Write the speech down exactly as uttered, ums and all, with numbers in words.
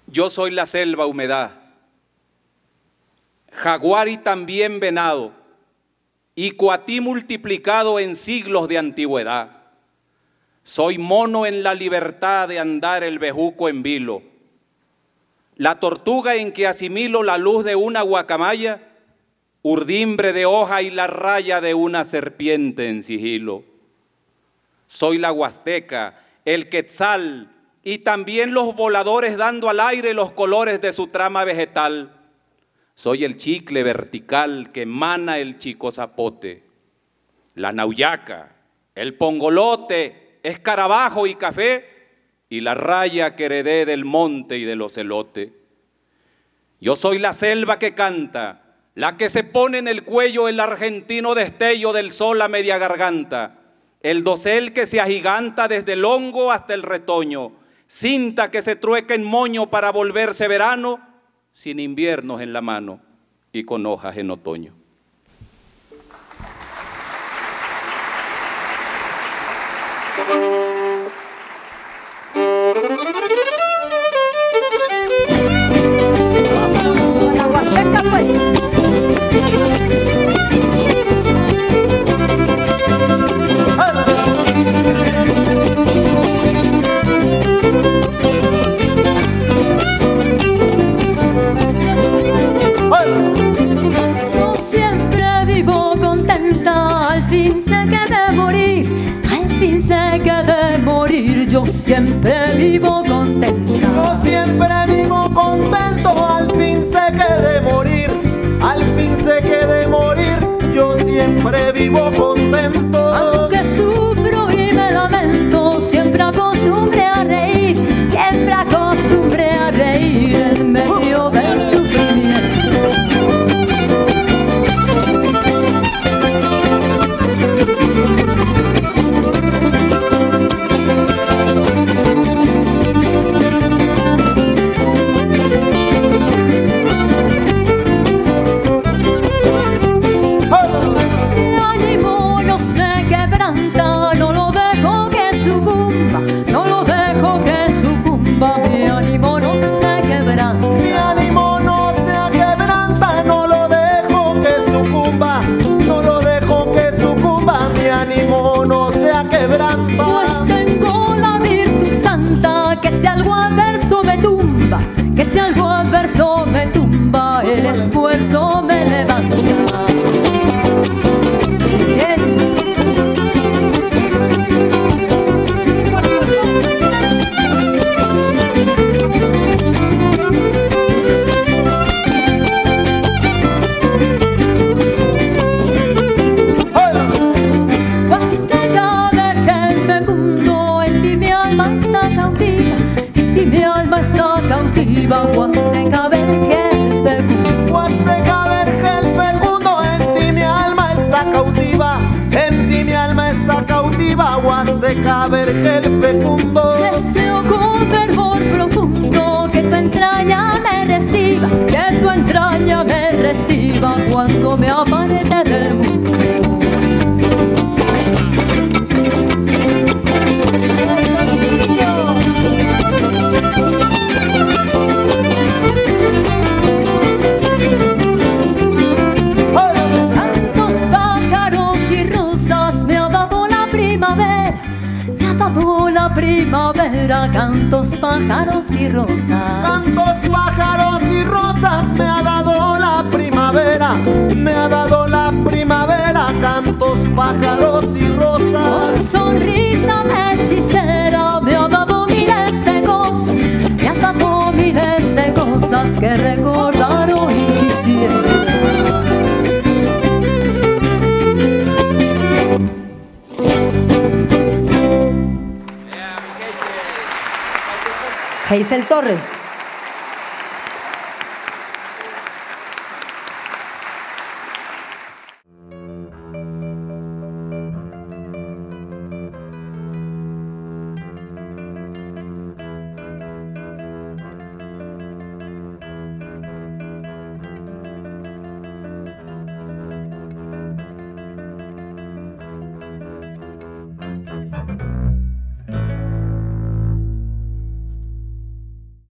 Yo soy la selva humedad, jaguar y también venado, y coatí multiplicado en siglos de antigüedad. Soy mono en la libertad de andar el bejuco en vilo, la tortuga en que asimilo la luz de una guacamaya, urdimbre de hoja y la raya de una serpiente en sigilo. Soy la huasteca, el quetzal y también los voladores dando al aire los colores de su trama vegetal. Soy el chicle vertical que emana el chico zapote, la nauyaca, el pongolote, escarabajo y café y la raya que heredé del monte y del ocelote. Yo soy la selva que canta, la que se pone en el cuello el argentino destello del sol a media garganta, el dosel que se agiganta desde el hongo hasta el retoño, cinta que se trueca en moño para volverse verano, sin inviernos en la mano y con hojas en otoño. La huasteca, pues. Yo siempre vivo contenta, al fin sé que de morir, al fin sé que de morir. Yo siempre vivo contenta. Yo siempre vivo contento, al fin sé que de morir, al fin sé que de morir. Yo siempre vivo contento. Aunque sufro y me lamento, siempre acostumbré a reír, siempre acostumbré a reír en medio del sufrimiento. Mi ánimo no se quebranta, no lo dejo que sucumba, no lo dejo que sucumba. Mi ánimo no se quebranta. Mi ánimo no se quebranta, no lo dejo que sucumba, no lo dejo que sucumba. Mi ánimo no se quebranta. Pues tengo la virtud santa, que si algo adverso me tumba, que si algo adverso me tumba, el esfuerzo me levanta. Bien. Huasteca vergel fecundo, en ti mi alma está cautiva, en ti mi alma está cautiva. Huasteca vergel fecundo. Huasteca vergel fecundo, en ti mi alma está cautiva, en ti mi alma está cautiva. Huasteca vergel fecundo. Deseo con fervor profundo que tu entraña me reciba, que tu entraña me reciba cuando me aparte del mundo. Cantos, pájaros y rosas me ha dado la primavera, me ha dado la primavera. Cantos, pájaros y rosas. Cantos, pájaros y rosas me ha dado la primavera, me ha dado la primavera. Cantos, pájaros y Con rosas. sonrisa hechicera me ha dado miles de cosas, me ha dado miles de cosas que recordar hoy quisiera. Hazel Torres.